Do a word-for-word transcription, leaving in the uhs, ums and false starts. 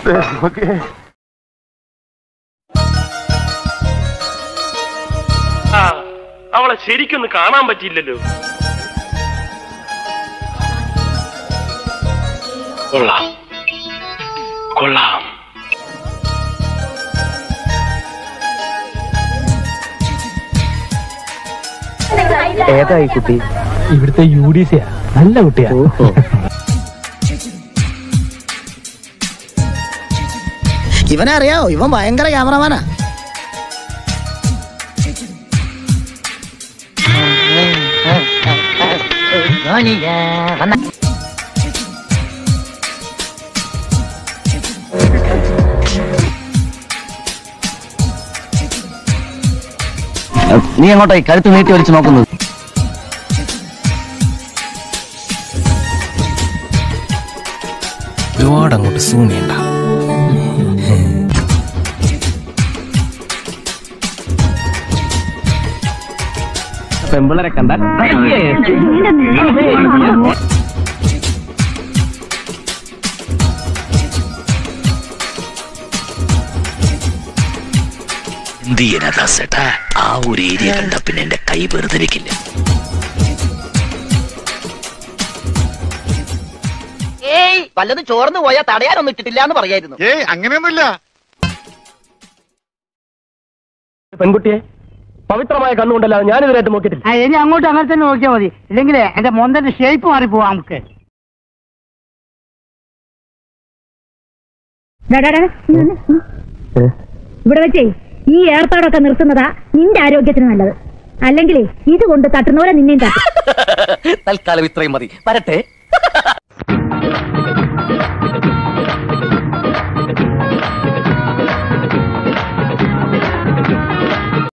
അവളെ ശരിക്കൊന്ന് കാണാൻ പറ്റിയില്ലല്ലോ. കൊള്ളാം കൊള്ളാം. ഏതായി കുട്ടി? ഇവിടുത്തെ യു ഡി സിയാ. നല്ല കുട്ടിയാ. ഇവനെ അറിയാവോ? ഇവൻ ഭയങ്കര ക്യാമറമാനാ. നീ അങ്ങോട്ടായി കഴുത്ത് നീട്ടി വലിച്ചു നോക്കുന്നത്? ഒരുപാട് അങ്ങോട്ട് സൂം ചെയ്യണ്ട. പെമ്പിളരെ കണ്ടാൽ എന്തിയനദാസേട്ടാ, ആ ഒരു ഏരിയ കണ്ട പിന്നെ എന്റെ കൈ വെറുതെരിക്കില്ല. ഏയ് വല്ലതും ചോർന്നു പോയാൽ തടയാനൊന്നും ഇട്ടിട്ടില്ല എന്ന് പറയായിരുന്നു. ഏയ് അങ്ങനെയൊന്നുമില്ല. പെൺകുട്ടിയെ പവിത്രമായ കണ്ണുകൊണ്ടല്ല ഞാൻ ഇതിനായിട്ട് നോക്കിയിട്ടില്ല. ഇനി അങ്ങോട്ട് അങ്ങനെ തന്നെ നോക്കിയാൽ മതി. ഇല്ലെങ്കിലേ എന്റെ മോന്തന്റെ ഷേപ്പ് മാറിപ്പോവാ. നമുക്ക് ഇവിടെ വെച്ചേ ഈ ഏർപ്പാടൊക്കെ നിർത്തുന്നതാ നിന്റെ ആരോഗ്യത്തിന് നല്ലത്. അല്ലെങ്കിൽ ഇത് കൊണ്ട് തട്ടുന്നവരെ നിന്നെയും തട്ടും. തൽക്കാലം ഇത്രയും മതി. വരട്ടെ.